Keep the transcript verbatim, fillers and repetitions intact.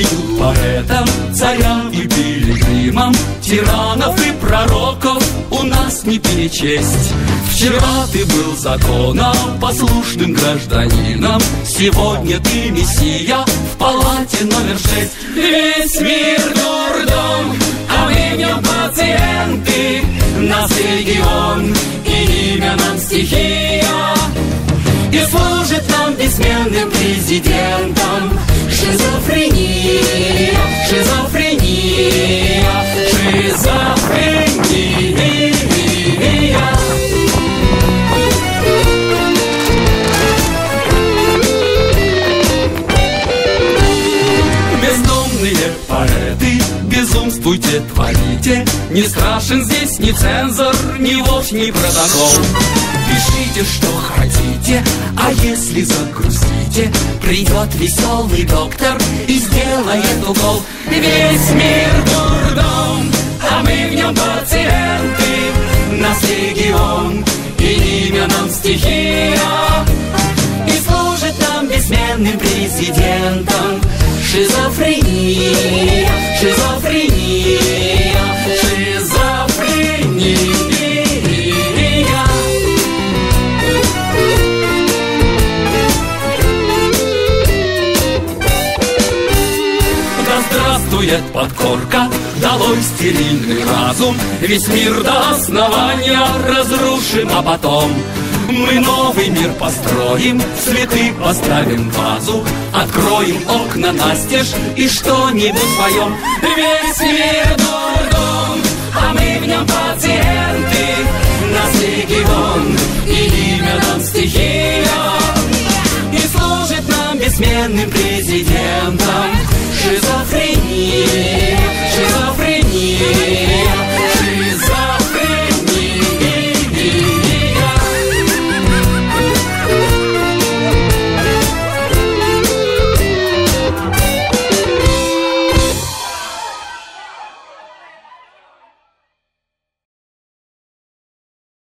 поют поэтам, царям и пилигримам, тиранов и пророков у нас не перечесть. Вчера ты был законопослушным гражданином, сегодня ты мессия в палате номер шесть. Весь мир дурдом, а мы в нем пациенты, нас регион и имя нам стихия. И служит нам бессменным президентом шизофрения, шизофрения, шизофрения. Бездомные поэты, безумствуйте, творите, не страшен здесь ни цензор, ни вождь, ни протокол. Пишите, что хотите, а если загрустите, придет веселый доктор и сделает укол. Весь мир дурдом, а мы в нем пациенты, нас регион и имя нам стихия. И служит нам бессменным президентом шизофрения, шизофрения, шизофрения. Здравствует подкорка, долой стерильный разум, весь мир до основания разрушим, а потом мы новый мир построим, цветы поставим в вазу, откроем окна настежь и что-нибудь поем. Весь мир дурдом, а мы в нем пациенты, нас регион и имя нам стихия. И служит нам бессменным президентом шизофрения.